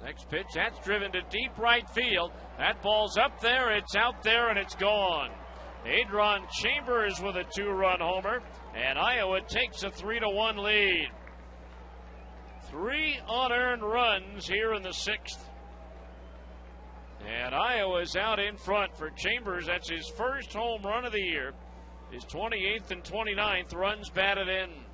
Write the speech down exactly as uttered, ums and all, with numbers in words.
Next pitch, that's driven to deep right field. That ball's up there, it's out there, and it's gone. Adron Chambers with a two-run homer, and Iowa takes a three to one lead. Three unearned runs here in the sixth. And Iowa's out in front for Chambers. That's his first home run of the year. His twenty-eighth and twenty-ninth runs batted in.